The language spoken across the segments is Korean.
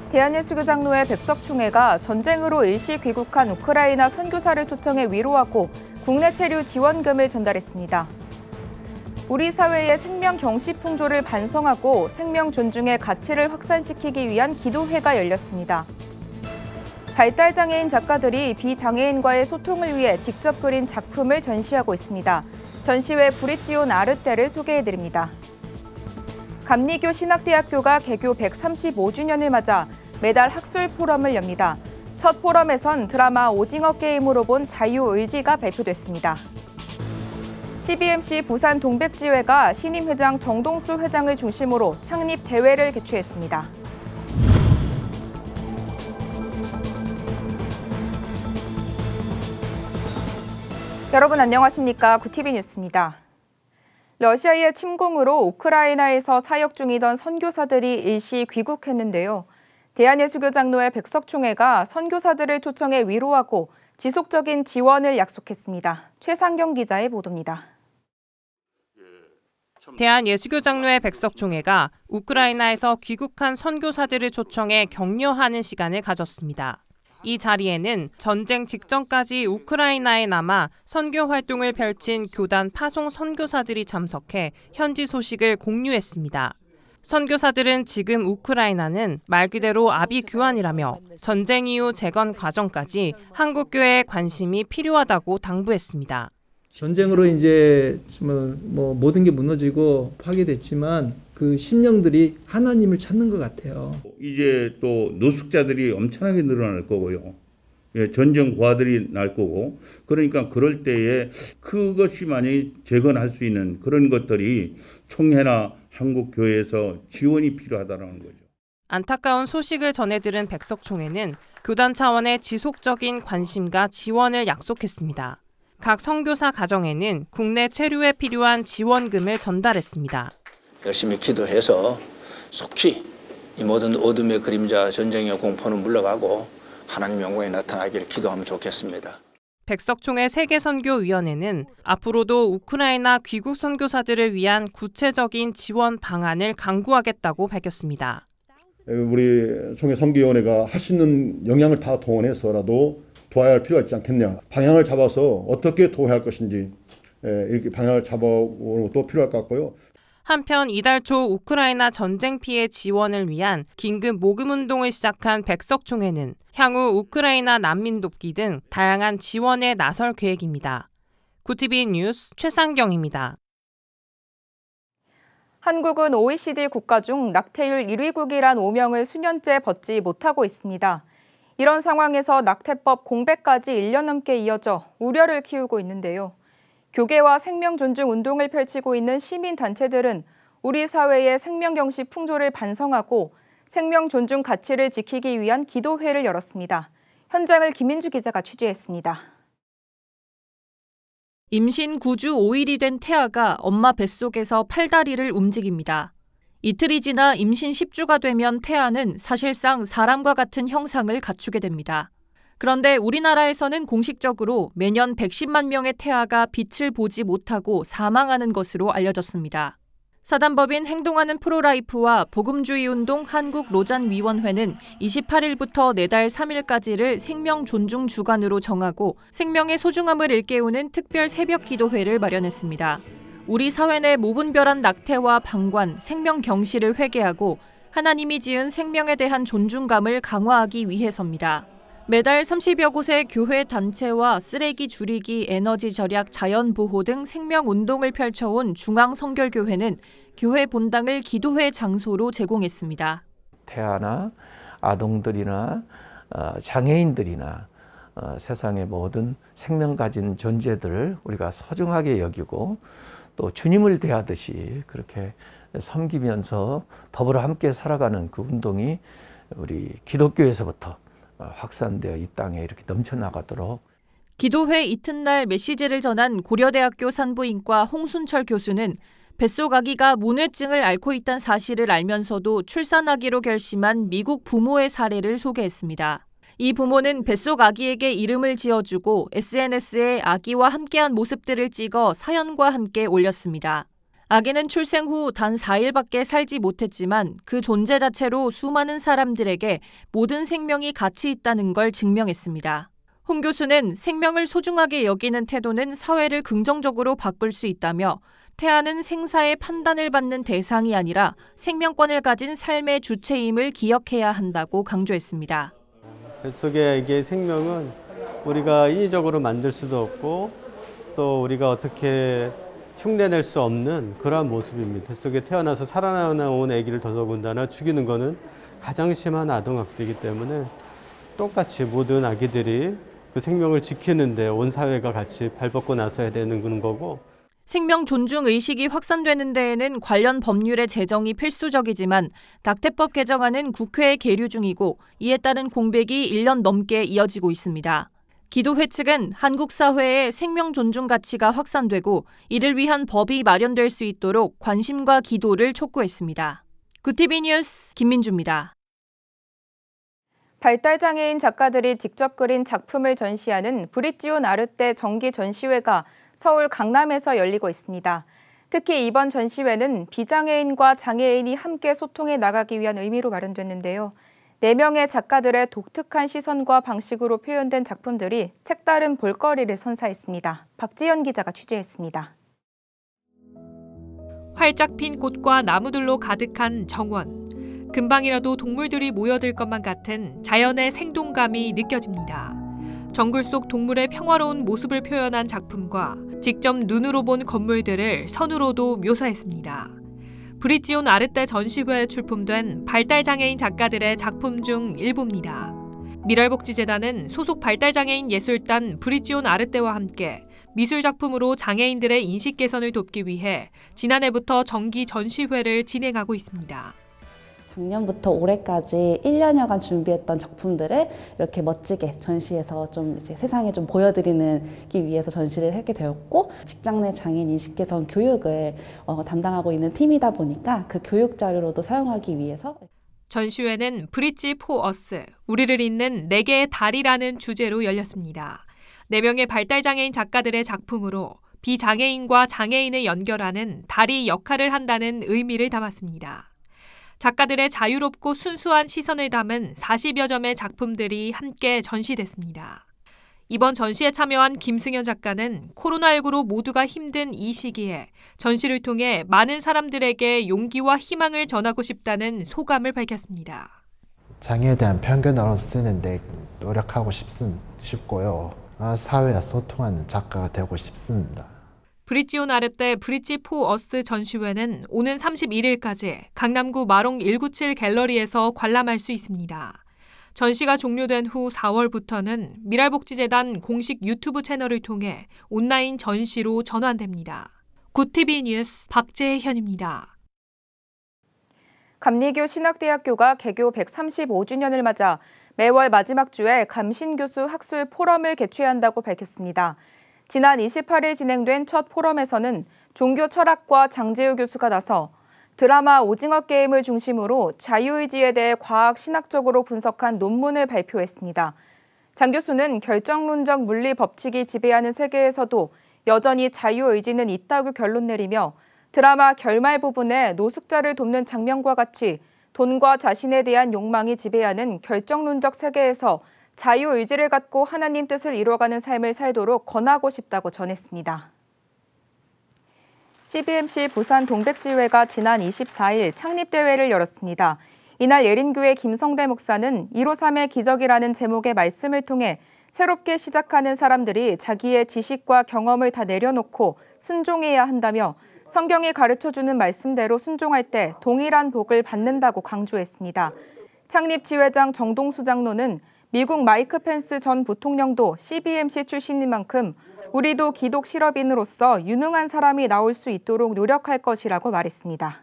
대한예수교장로회 백석총회가 전쟁으로 일시 귀국한 우크라이나 선교사를 초청해 위로하고 국내 체류 지원금을 전달했습니다. 우리 사회의 생명 경시 풍조를 반성하고 생명 존중의 가치를 확산시키기 위한 기도회가 열렸습니다. 발달장애인 작가들이 비장애인과의 소통을 위해 직접 그린 작품을 전시하고 있습니다. 전시회 브리지오 나르테를 소개해드립니다. 감리교 신학대학교가 개교 135주년을 맞아 매달 학술 포럼을 엽니다. 첫 포럼에선 드라마 오징어 게임으로 본 자유의지가 발표됐습니다. CBMC 부산 동백지회가 신임 회장 정동수 회장을 중심으로 창립 대회를 개최했습니다. 여러분 안녕하십니까? 구티비 뉴스입니다. 러시아의 침공으로 우크라이나에서 사역 중이던 선교사들이 일시 귀국했는데요. 대한예수교장로회 백석총회가 선교사들을 초청해 위로하고 지속적인 지원을 약속했습니다. 최상경 기자의 보도입니다. 대한예수교장로회 백석총회가 우크라이나에서 귀국한 선교사들을 초청해 격려하는 시간을 가졌습니다. 이 자리에는 전쟁 직전까지 우크라이나에 남아 선교 활동을 펼친 교단 파송 선교사들이 참석해 현지 소식을 공유했습니다. 선교사들은 지금 우크라이나는 말 그대로 아비규환이라며 전쟁 이후 재건 과정까지 한국 교회의 관심이 필요하다고 당부했습니다. 전쟁으로 이제 모든 게 무너지고 파괴됐지만 그 심령들이 하나님을 찾는 것 같아요. 이제 또 노숙자들이 엄청나게 늘어날 거고요. 전쟁 고아들이 날 거고, 그러니까 그럴 때에 그것이 만약에 재건할 수 있는 그런 것들이 총회나 한국 교회에서 지원이 필요하다는 거죠. 안타까운 소식을 전해들은 백석총회는 교단 차원의 지속적인 관심과 지원을 약속했습니다. 각 선교사 가정에는 국내 체류에 필요한 지원금을 전달했습니다. 열심히 기도해서 속히 이 모든 어둠의 그림자, 전쟁의 공포는 물러가고 하나님 영광이 나타나기를 기도하면 좋겠습니다. 백석총회 세계선교위원회는 앞으로도 우크라이나 귀국 선교사들을 위한 구체적인 지원 방안을 강구하겠다고 밝혔습니다. 우리 총회 선교위원회가 할 수 있는 역량을 다 동원해서라도 도와야 할 필요가 있지 않겠냐. 방향을 잡아서 어떻게 도와야 할 것인지 이렇게 방향을 잡아오는 것도 필요할 것 같고요. 한편 이달 초 우크라이나 전쟁 피해 지원을 위한 긴급 모금 운동을 시작한 백석총회는 향후 우크라이나 난민 돕기 등 다양한 지원에 나설 계획입니다. 구티비 뉴스 최상경입니다. 한국은 OECD 국가 중 낙태율 1위국이란 오명을 수년째 벗지 못하고 있습니다. 이런 상황에서 낙태법 공백까지 1년 넘게 이어져 우려를 키우고 있는데요. 교계와 생명 존중 운동을 펼치고 있는 시민단체들은 우리 사회의 생명 경시 풍조를 반성하고 생명 존중 가치를 지키기 위한 기도회를 열었습니다. 현장을 김민주 기자가 취재했습니다. 임신 9주 5일이 된 태아가 엄마 뱃속에서 팔다리를 움직입니다. 이틀이 지나 임신 10주가 되면 태아는 사실상 사람과 같은 형상을 갖추게 됩니다. 그런데 우리나라에서는 공식적으로 매년 110만 명의 태아가 빛을 보지 못하고 사망하는 것으로 알려졌습니다. 사단법인 행동하는 프로라이프와 복음주의운동 한국로잔위원회는 28일부터 내달 3일까지를 생명 존중 주간으로 정하고 생명의 소중함을 일깨우는 특별 새벽 기도회를 마련했습니다. 우리 사회 내 무분별한 낙태와 방관, 생명 경시를 회개하고 하나님이 지은 생명에 대한 존중감을 강화하기 위해서입니다. 매달 30여 곳의 교회 단체와 쓰레기 줄이기, 에너지 절약, 자연 보호 등 생명 운동을 펼쳐온 중앙성결교회는 교회 본당을 기도회 장소로 제공했습니다. 태아나 아동들이나 장애인들이나 세상의 모든 생명 가진 존재들을 우리가 소중하게 여기고 또 주님을 대하듯이 그렇게 섬기면서 더불어 함께 살아가는 그 운동이 우리 기독교에서부터 확산되어 이 땅에 이렇게 넘쳐나가도록. 기도회 이튿날 메시지를 전한 고려대학교 산부인과 홍순철 교수는 뱃속 아기가 문외증을 앓고 있다는 사실을 알면서도 출산하기로 결심한 미국 부모의 사례를 소개했습니다. 이 부모는 뱃속 아기에게 이름을 지어주고 SNS에 아기와 함께한 모습들을 찍어 사연과 함께 올렸습니다. 아기는 출생 후 단 4일밖에 살지 못했지만 그 존재 자체로 수많은 사람들에게 모든 생명이 가치 있다는 걸 증명했습니다. 홍 교수는 생명을 소중하게 여기는 태도는 사회를 긍정적으로 바꿀 수 있다며 태아는 생사의 판단을 받는 대상이 아니라 생명권을 가진 삶의 주체임을 기억해야 한다고 강조했습니다. 뱃속에 이게 생명은 우리가 인위적으로 만들 수도 없고 또 우리가 어떻게 흉내낼 수 없는 그러한 모습입니다. 뱃속에 태어나서 살아나온 아기를 더더군다나 죽이는 것은 가장 심한 아동학대이기 때문에 똑같이 모든 아기들이 그 생명을 지키는데 온 사회가 같이 발벗고 나서야 되는 거고. 생명 존중 의식이 확산되는 데에는 관련 법률의 제정이 필수적이지만 낙태법 개정안은 국회에 계류 중이고 이에 따른 공백이 1년 넘게 이어지고 있습니다. 기도회 측은 한국 사회에 생명 존중 가치가 확산되고 이를 위한 법이 마련될 수 있도록 관심과 기도를 촉구했습니다. 구티비 뉴스 김민주입니다. 발달장애인 작가들이 직접 그린 작품을 전시하는 브릿지온 아르떼 정기 전시회가 서울 강남에서 열리고 있습니다. 특히 이번 전시회는 비장애인과 장애인이 함께 소통해 나가기 위한 의미로 마련됐는데요. 4명의 작가들의 독특한 시선과 방식으로 표현된 작품들이 색다른 볼거리를 선사했습니다. 박지연 기자가 취재했습니다. 활짝 핀 꽃과 나무들로 가득한 정원. 금방이라도 동물들이 모여들 것만 같은 자연의 생동감이 느껴집니다. 정글 속 동물의 평화로운 모습을 표현한 작품과 직접 눈으로 본 건물들을 선으로도 묘사했습니다. 브릿지온 아르떼 전시회에 출품된 발달장애인 작가들의 작품 중 일부입니다. 미랄복지재단은 소속 발달장애인 예술단 브릿지온 아르떼와 함께 미술작품으로 장애인들의 인식 개선을 돕기 위해 지난해부터 정기 전시회를 진행하고 있습니다. 작년부터 올해까지 1년여간 준비했던 작품들을 이렇게 멋지게 전시해서 좀 이제 세상에 좀 보여드리기 위해서 전시를 하게 되었고, 직장 내 장애인 인식 개선 교육을 담당하고 있는 팀이다 보니까 그 교육 자료로도 사용하기 위해서. 전시회는 브릿지 포 어스, 우리를 잇는 4개의 다리라는 주제로 열렸습니다. 4명의 발달장애인 작가들의 작품으로 비장애인과 장애인을 연결하는 다리 역할을 한다는 의미를 담았습니다. 작가들의 자유롭고 순수한 시선을 담은 40여 점의 작품들이 함께 전시됐습니다. 이번 전시에 참여한 김승현 작가는 코로나19로 모두가 힘든 이 시기에 전시를 통해 많은 사람들에게 용기와 희망을 전하고 싶다는 소감을 밝혔습니다. 장애에 대한 편견을 없애는 데 노력하고 싶고요. 사회와 소통하는 작가가 되고 싶습니다. 브릿지온 아르떼 브릿지 포 어스 전시회는 오는 31일까지 강남구 마롱 197 갤러리에서 관람할 수 있습니다. 전시가 종료된 후 4월부터는 미랄복지재단 공식 유튜브 채널을 통해 온라인 전시로 전환됩니다. 구티비 뉴스 박재현입니다. 감리교 신학대학교가 개교 135주년을 맞아 매월 마지막 주에 감신교수 학술 포럼을 개최한다고 밝혔습니다. 지난 28일 진행된 첫 포럼에서는 종교 철학과 장재우 교수가 나서 드라마 오징어 게임을 중심으로 자유의지에 대해 과학 신학적으로 분석한 논문을 발표했습니다. 장 교수는 결정론적 물리 법칙이 지배하는 세계에서도 여전히 자유의지는 있다고 결론 내리며 드라마 결말 부분에 노숙자를 돕는 장면과 같이 돈과 자신에 대한 욕망이 지배하는 결정론적 세계에서 자유의지를 갖고 하나님 뜻을 이뤄가는 삶을 살도록 권하고 싶다고 전했습니다. CBMC 부산 동백지회가 지난 24일 창립대회를 열었습니다. 이날 예린교회 김성대 목사는 153의 기적이라는 제목의 말씀을 통해 새롭게 시작하는 사람들이 자기의 지식과 경험을 다 내려놓고 순종해야 한다며 성경이 가르쳐주는 말씀대로 순종할 때 동일한 복을 받는다고 강조했습니다. 창립지회장 정동수 장로는 미국 마이크 펜스 전 부통령도 CBMC 출신인 만큼 우리도 기독 실업인으로서 유능한 사람이 나올 수 있도록 노력할 것이라고 말했습니다.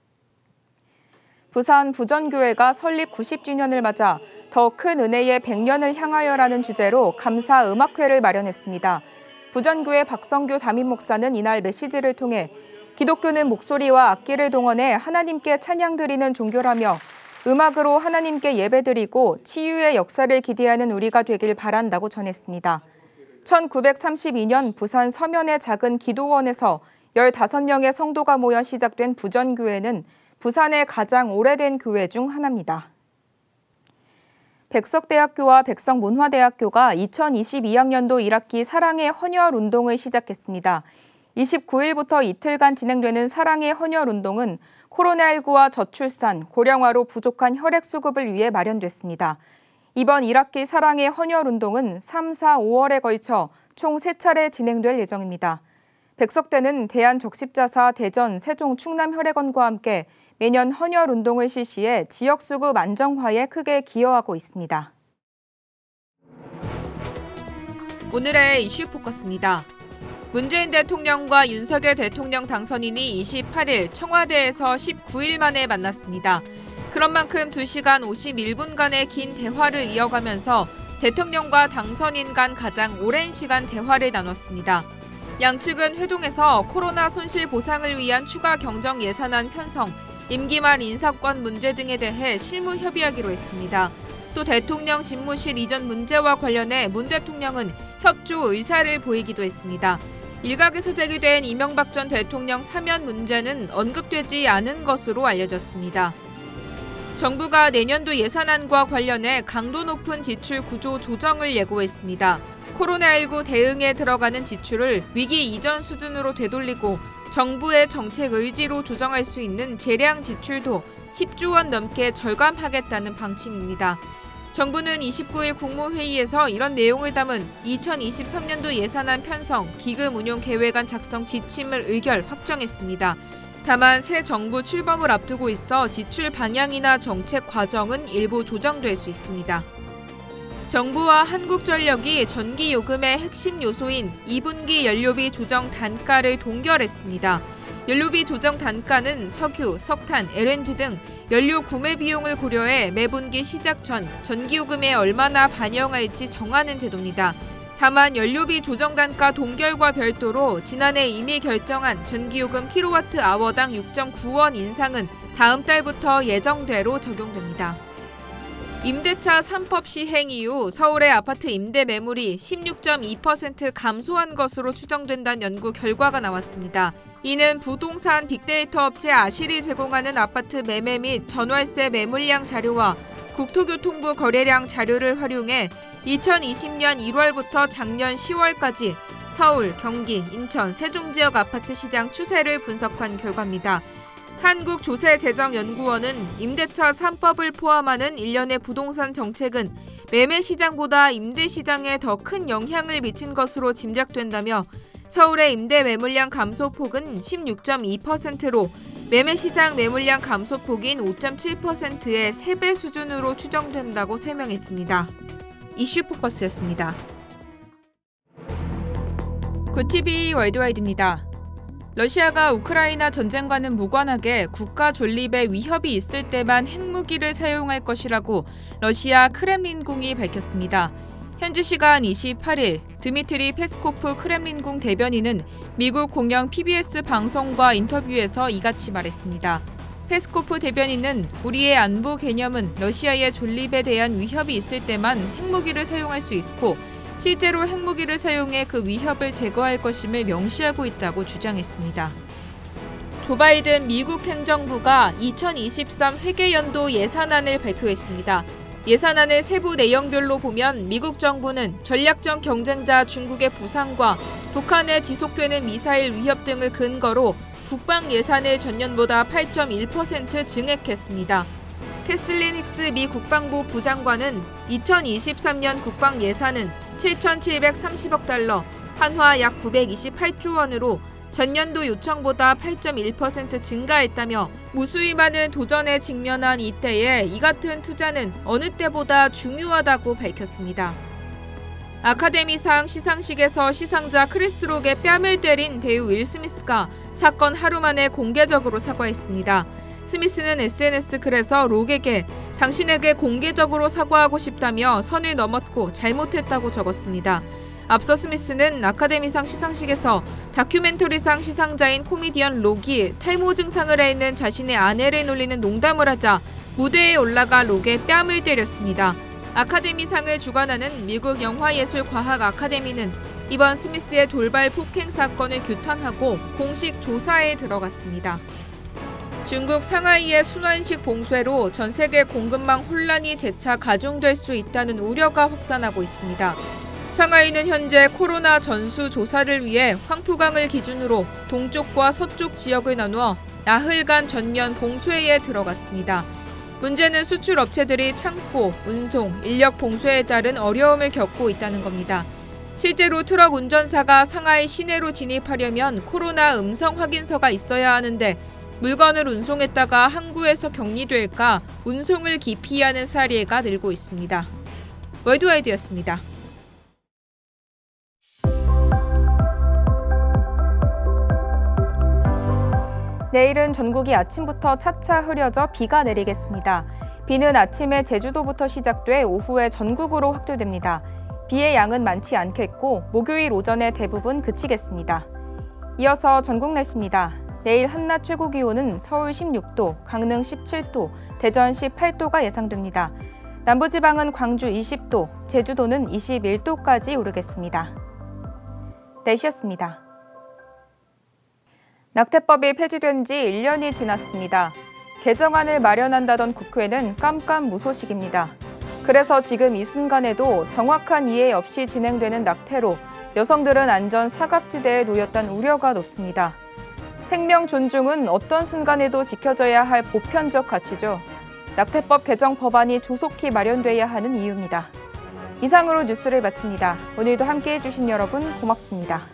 부산 부전교회가 설립 90주년을 맞아 더 큰 은혜의 100년을 향하여라는 주제로 감사 음악회를 마련했습니다. 부전교회 박성규 담임 목사는 이날 메시지를 통해 기독교는 목소리와 악기를 동원해 하나님께 찬양 드리는 종교라며 음악으로 하나님께 예배드리고 치유의 역사를 기대하는 우리가 되길 바란다고 전했습니다. 1932년 부산 서면의 작은 기도원에서 15명의 성도가 모여 시작된 부전교회는 부산의 가장 오래된 교회 중 하나입니다. 백석대학교와 백석문화대학교가 2022학년도 1학기 사랑의 헌혈 운동을 시작했습니다. 29일부터 이틀간 진행되는 사랑의 헌혈 운동은 코로나19와 저출산, 고령화로 부족한 혈액 수급을 위해 마련됐습니다. 이번 1학기 사랑의 헌혈 운동은 3, 4, 5월에 걸쳐 총 3차례 진행될 예정입니다. 백석대는 대한적십자사 대전, 세종, 충남혈액원과 함께 매년 헌혈 운동을 실시해 지역 수급 안정화에 크게 기여하고 있습니다. 오늘의 이슈 포커스입니다. 문재인 대통령과 윤석열 대통령 당선인이 28일 청와대에서 19일 만에 만났습니다. 그런 만큼 2시간 51분간의 긴 대화를 이어가면서 대통령과 당선인 간 가장 오랜 시간 대화를 나눴습니다. 양측은 회동에서 코로나 손실 보상을 위한 추가 경정 예산안 편성, 임기 말 인사권 문제 등에 대해 실무 협의하기로 했습니다. 또 대통령 집무실 이전 문제와 관련해 문 대통령은 협조 의사를 보이기도 했습니다. 일각에서 제기된 이명박 전 대통령 사면 문제는 언급되지 않은 것으로 알려졌습니다. 정부가 내년도 예산안과 관련해 강도 높은 지출 구조 조정을 예고했습니다. 코로나19 대응에 들어가는 지출을 위기 이전 수준으로 되돌리고 정부의 정책 의지로 조정할 수 있는 재량 지출도 10조 원 넘게 절감하겠다는 방침입니다. 정부는 29일 국무회의에서 이런 내용을 담은 2023년도 예산안 편성, 기금 운용 계획안 작성 지침을 의결 확정했습니다. 다만 새 정부 출범을 앞두고 있어 지출 방향이나 정책 과정은 일부 조정될 수 있습니다. 정부와 한국전력이 전기요금의 핵심 요소인 2분기 연료비 조정 단가를 동결했습니다. 연료비 조정 단가는 석유, 석탄, LNG 등 연료 구매 비용을 고려해 매분기 시작 전 전기요금에 얼마나 반영할지 정하는 제도입니다. 다만 연료비 조정 단가 동결과 별도로 지난해 이미 결정한 전기요금 킬로와트아워당 6.9원 인상은 다음 달부터 예정대로 적용됩니다. 임대차 3법 시행 이후 서울의 아파트 임대 매물이 16.2% 감소한 것으로 추정된다는 연구 결과가 나왔습니다. 이는 부동산 빅데이터 업체 아실이 제공하는 아파트 매매 및 전월세 매물량 자료와 국토교통부 거래량 자료를 활용해 2020년 1월부터 작년 10월까지 서울, 경기, 인천, 세종 지역 아파트 시장 추세를 분석한 결과입니다. 한국조세재정연구원은 임대차 3법을 포함하는 일련의 부동산 정책은 매매 시장보다 임대 시장에 더 큰 영향을 미친 것으로 짐작된다며 서울의 임대 매물량 감소폭은 16.2%로 매매 시장 매물량 감소폭인 5.7%의 3배 수준으로 추정된다고 설명했습니다. 이슈 포커스였습니다. 굿TV 월드와이드입니다. 러시아가 우크라이나 전쟁과는 무관하게 국가 존립에 위협이 있을 때만 핵무기를 사용할 것이라고 러시아 크렘린궁이 밝혔습니다. 현지 시간 28일 드미트리 페스코프 크렘린궁 대변인은 미국 공영 PBS 방송과 인터뷰에서 이같이 말했습니다. 페스코프 대변인은 우리의 안보 개념은 러시아의 존립에 대한 위협이 있을 때만 핵무기를 사용할 수 있고 실제로 핵무기를 사용해 그 위협을 제거할 것임을 명시하고 있다고 주장했습니다. 조 바이든 미국 행정부가 2023 회계연도 예산안을 발표했습니다. 예산안의 세부 내용별로 보면 미국 정부는 전략적 경쟁자 중국의 부상과 북한의 지속되는 미사일 위협 등을 근거로 국방 예산을 전년보다 8.1% 증액했습니다. 캐슬린 힉스 미 국방부 부장관은 2023년 국방 예산은 7,730억 달러, 한화 약 928조 원으로 전년도 요청보다 8.1% 증가했다며 무수히 많은 도전에 직면한 이때에 이 같은 투자는 어느 때보다 중요하다고 밝혔습니다. 아카데미상 시상식에서 시상자 크리스 록의 뺨을 때린 배우 윌 스미스가 사건 하루 만에 공개적으로 사과했습니다. 스미스는 SNS 글에서 록에게 당신에게 공개적으로 사과하고 싶다며 선을 넘었고 잘못했다고 적었습니다. 앞서 스미스는 아카데미상 시상식에서 다큐멘터리상 시상자인 코미디언 록이 탈모 증상을 앓는 자신의 아내를 놀리는 농담을 하자 무대에 올라가 록의 뺨을 때렸습니다. 아카데미상을 주관하는 미국 영화예술과학 아카데미는 이번 스미스의 돌발 폭행 사건을 규탄하고 공식 조사에 들어갔습니다. 중국 상하이의 순환식 봉쇄로 전 세계 공급망 혼란이 재차 가중될 수 있다는 우려가 확산하고 있습니다. 상하이는 현재 코로나 전수 조사를 위해 황푸강을 기준으로 동쪽과 서쪽 지역을 나누어 나흘간 전면 봉쇄에 들어갔습니다. 문제는 수출 업체들이 창고, 운송, 인력 봉쇄에 따른 어려움을 겪고 있다는 겁니다. 실제로 트럭 운전사가 상하이 시내로 진입하려면 코로나 음성 확인서가 있어야 하는데 물건을 운송했다가 항구에서 격리될까 운송을 기피하는 사례가 늘고 있습니다. 월드와이드였습니다. 내일은 전국이 아침부터 차차 흐려져 비가 내리겠습니다. 비는 아침에 제주도부터 시작돼 오후에 전국으로 확대됩니다. 비의 양은 많지 않겠고 목요일 오전에 대부분 그치겠습니다. 이어서 전국 날씨입니다. 내일 한낮 최고 기온은 서울 16도, 강릉 17도, 대전 18도가 예상됩니다. 남부지방은 광주 20도, 제주도는 21도까지 오르겠습니다. 날씨였습니다. 낙태법이 폐지된 지 1년이 지났습니다. 개정안을 마련한다던 국회는 깜깜무소식입니다. 그래서 지금 이 순간에도 정확한 이해 없이 진행되는 낙태로 여성들은 안전 사각지대에 놓였다는 우려가 높습니다. 생명 존중은 어떤 순간에도 지켜져야 할 보편적 가치죠. 낙태법 개정 법안이 조속히 마련돼야 하는 이유입니다. 이상으로 뉴스를 마칩니다. 오늘도 함께해 주신 여러분 고맙습니다.